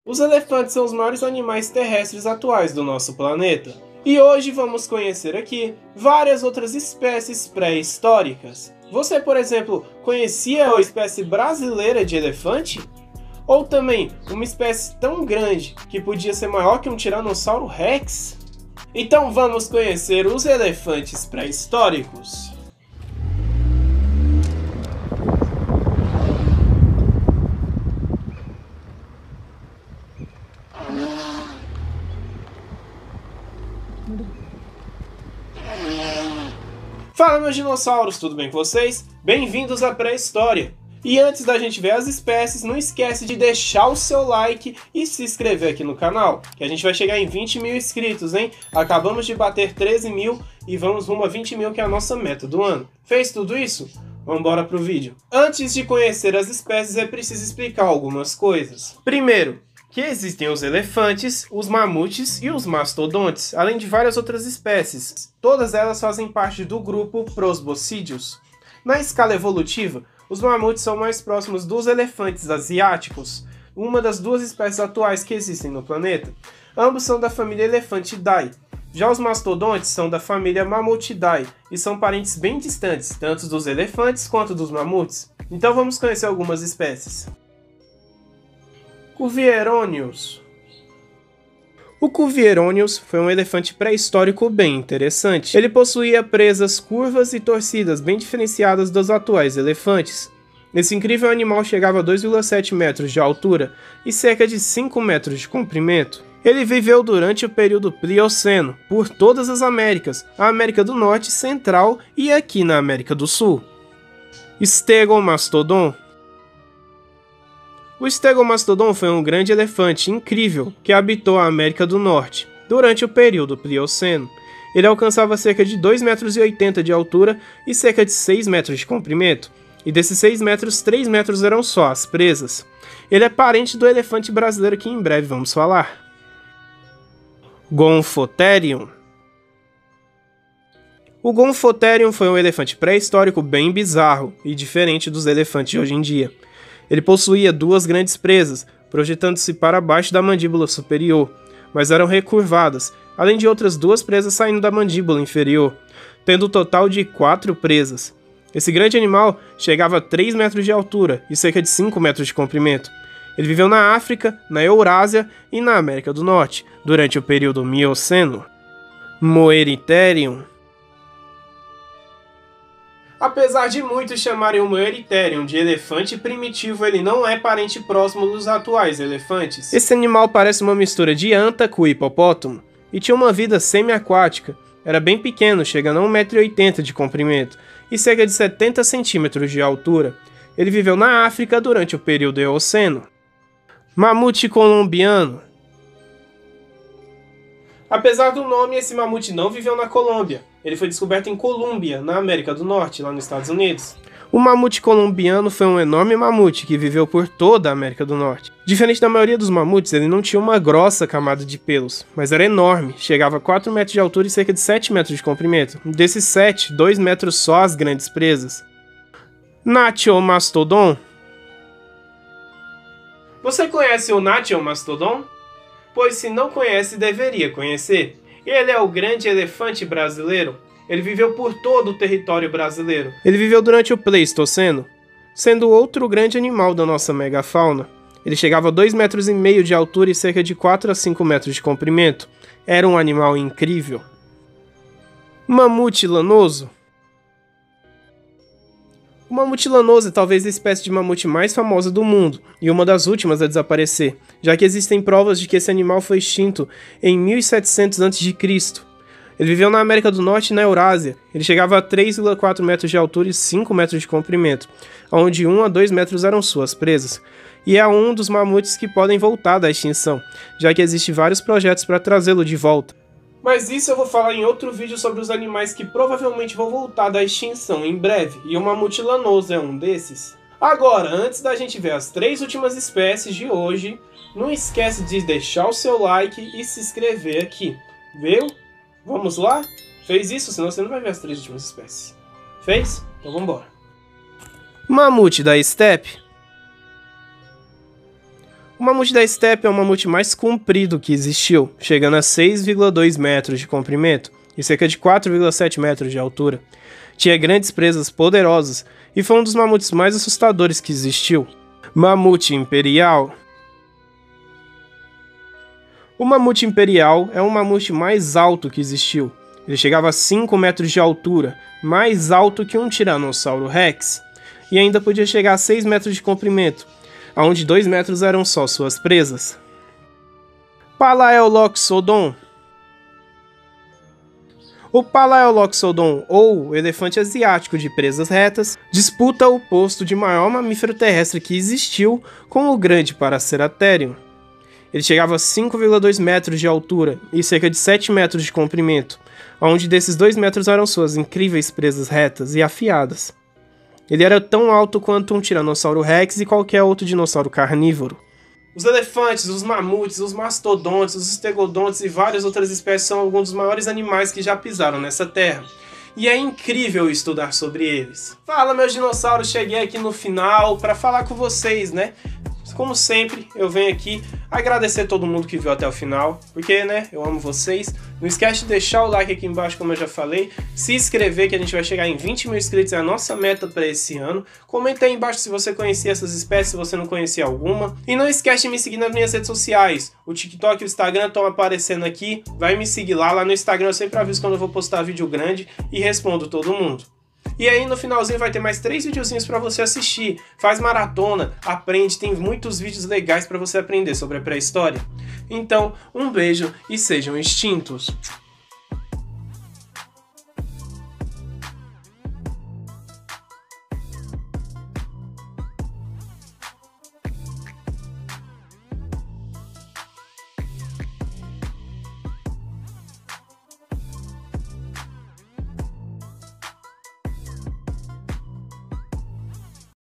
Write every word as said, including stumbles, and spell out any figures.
Os elefantes são os maiores animais terrestres atuais do nosso planeta. E hoje vamos conhecer aqui várias outras espécies pré-históricas. Você, por exemplo, conhecia a espécie brasileira de elefante? Ou também uma espécie tão grande que podia ser maior que um Tiranossauro Rex? Então vamos conhecer os elefantes pré-históricos. Fala, meus dinossauros, tudo bem com vocês? Bem-vindos à pré-história! E antes da gente ver as espécies, não esquece de deixar o seu like e se inscrever aqui no canal, que a gente vai chegar em vinte mil inscritos, hein? Acabamos de bater treze mil e vamos rumo a vinte mil, que é a nossa meta do ano. Fez tudo isso? Vamos embora pro vídeo. Antes de conhecer as espécies, é preciso explicar algumas coisas. Primeiro, que existem os elefantes, os mamutes e os mastodontes, além de várias outras espécies. Todas elas fazem parte do grupo Proboscideus. Na escala evolutiva, os mamutes são mais próximos dos elefantes asiáticos, uma das duas espécies atuais que existem no planeta. Ambos são da família Elephantidae. Já os mastodontes são da família Mamutidae e são parentes bem distantes, tanto dos elefantes quanto dos mamutes. Então vamos conhecer algumas espécies. Cuvieronius. O Cuvieronius foi um elefante pré-histórico bem interessante. Ele possuía presas curvas e torcidas bem diferenciadas dos atuais elefantes. Esse incrível animal chegava a dois vírgula sete metros de altura e cerca de cinco metros de comprimento. Ele viveu durante o período Plioceno, por todas as Américas, a América do Norte, Central e aqui na América do Sul. Stegomastodon. O Stegomastodon foi um grande elefante incrível que habitou a América do Norte durante o período Plioceno. Ele alcançava cerca de dois vírgula oitenta metros de altura e cerca de seis metros de comprimento, e desses seis metros, três metros eram só as presas. Ele é parente do elefante brasileiro que em breve vamos falar. Gomphotherium. O Gomphotherium foi um elefante pré-histórico bem bizarro e diferente dos elefantes de hoje em dia. Ele possuía duas grandes presas, projetando-se para baixo da mandíbula superior, mas eram recurvadas, além de outras duas presas saindo da mandíbula inferior, tendo um total de quatro presas. Esse grande animal chegava a três metros de altura e cerca de cinco metros de comprimento. Ele viveu na África, na Eurásia e na América do Norte, durante o período Mioceno. Moeritherium. Apesar de muitos chamarem o Moeritherium de elefante primitivo, ele não é parente próximo dos atuais elefantes. Esse animal parece uma mistura de anta com hipopótamo, e tinha uma vida semi-aquática. Era bem pequeno, chegando a um metro e oitenta metros de comprimento, e cerca de setenta centímetros de altura. Ele viveu na África durante o período Eoceno. Mamute colombiano. Apesar do nome, esse mamute não viveu na Colômbia. Ele foi descoberto em Colômbia, na América do Norte, lá nos Estados Unidos. O mamute colombiano foi um enorme mamute que viveu por toda a América do Norte. Diferente da maioria dos mamutes, ele não tinha uma grossa camada de pelos, mas era enorme, chegava a quatro metros de altura e cerca de sete metros de comprimento. Desses sete, dois metros só as grandes presas. Nachiomastodon. Você conhece o Nachiomastodon? Pois se não conhece, deveria conhecer. Ele é o grande elefante brasileiro. Ele viveu por todo o território brasileiro. Ele viveu durante o Pleistoceno, sendo outro grande animal da nossa megafauna. Ele chegava a dois metros e meio de altura e cerca de quatro a cinco metros de comprimento. Era um animal incrível. Mamute lanoso. O mamute lanoso é talvez a espécie de mamute mais famosa do mundo e uma das últimas a desaparecer, já que existem provas de que esse animal foi extinto em mil e setecentos antes de Cristo. Ele viveu na América do Norte e na Eurásia. Ele chegava a três vírgula quatro metros de altura e cinco metros de comprimento, onde um a dois metros eram suas presas. E é um dos mamutes que podem voltar da extinção, já que existem vários projetos para trazê-lo de volta. Mas isso eu vou falar em outro vídeo sobre os animais que provavelmente vão voltar da extinção em breve, e o mamute lanoso é um desses. Agora, antes da gente ver as três últimas espécies de hoje, não esquece de deixar o seu like e se inscrever aqui, viu? Vamos lá? Fez isso? Senão você não vai ver as três últimas espécies. Fez? Então vamos embora. Mamute da estepe. O O mamute da estepe é o mamute mais comprido que existiu, chegando a seis vírgula dois metros de comprimento e cerca de quatro vírgula sete metros de altura. Tinha grandes presas poderosas e foi um dos mamutes mais assustadores que existiu. Mamute imperial. O mamute imperial é o mamute mais alto que existiu. Ele chegava a cinco metros de altura, mais alto que um tiranossauro rex, e ainda podia chegar a seis metros de comprimento, onde dois metros eram só suas presas. Palaeoloxodon. O Palaeoloxodon, ou elefante asiático de presas retas, disputa o posto de maior mamífero terrestre que existiu com o grande Paraceratherium. Ele chegava a cinco vírgula dois metros de altura e cerca de sete metros de comprimento, onde desses dois metros eram suas incríveis presas retas e afiadas. Ele era tão alto quanto um tiranossauro rex e qualquer outro dinossauro carnívoro. Os elefantes, os mamutes, os mastodontes, os estegodontes e várias outras espécies são alguns dos maiores animais que já pisaram nessa terra. E é incrível estudar sobre eles. Fala, meus dinossauros, cheguei aqui no final para falar com vocês, né? Como sempre, eu venho aqui agradecer todo mundo que viu até o final, porque, né, eu amo vocês. Não esquece de deixar o like aqui embaixo, como eu já falei, se inscrever, que a gente vai chegar em vinte mil inscritos, é a nossa meta para esse ano. Comenta aí embaixo se você conhecia essas espécies, se você não conhecia alguma. E não esquece de me seguir nas minhas redes sociais. O TikTok e o Instagram estão aparecendo aqui, vai me seguir lá. Lá no Instagram eu sempre aviso quando eu vou postar vídeo grande e respondo todo mundo. E aí no finalzinho vai ter mais três videozinhos para você assistir. Faz maratona, aprende, tem muitos vídeos legais para você aprender sobre a pré-história. Então, um beijo e sejam extintos!